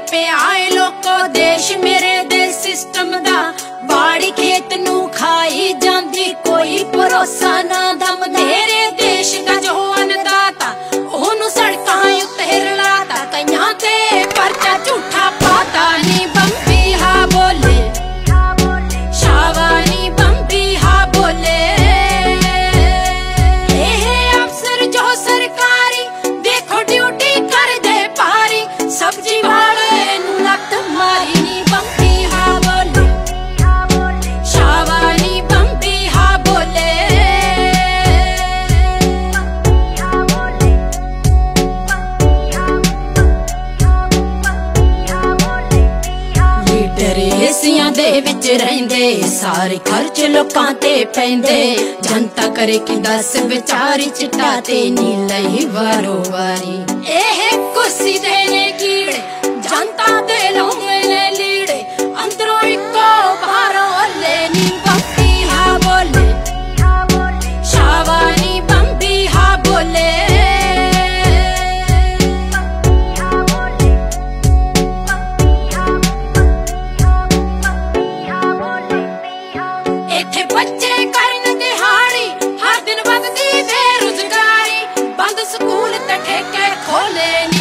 पे आए लोको देश मेरे दे सिस्टम दा बाड़ी खेत नू खाई जांदी कोई भरोसा ना दम मेरे देश दा जो अन्नदाता ओनू सड़कां उत्ते रलाता कईयां ते परचा झूठा पाता नी बंबी हा बोले शावा नी बंबी हा बोले अफसर जो सरकारी देखो ड्यूटी कर दे पारी सब्जी वाले नू लत मारी नी बंबी हा बोले शावा नी बंबी हा बोले लीडर एसियां दे विच रहिंदे सारे खर्च लोकां ते पैंदे जनता करे कि दस बेचारी चिट्टा ते नी लई वारो वारी कुर्सी देने कीड़े जनता दे लौंगे ने लीड़े अंदरों इको बाहरों हल्ले नी बंबी हा बोले शावा नी बंबी हा बोले इत्थे बच्चे करन दिहाड़ी हर दिन बददी बेरोजगारी बंद स्कूल ते ठेके खोले